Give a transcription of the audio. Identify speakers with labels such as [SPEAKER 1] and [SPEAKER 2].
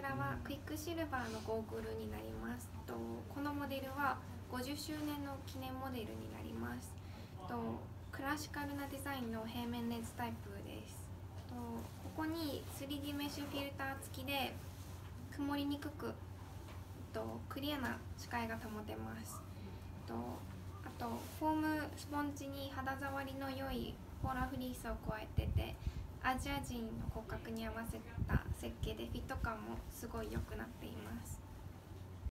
[SPEAKER 1] らはクイックシルバーのゴーグルになります。このモデルは50周年の記念モデルになります。クラシカルなデザインの平面レンズタイプです。ここに 3D メッシュフィルター付きで曇りにくくクリアな視界が保てます。あとフォームスポンジに肌触りの良いポーラーフリースを加えてて、アジア人の骨格に合わせた設計でフィット感もすごい良くなっています。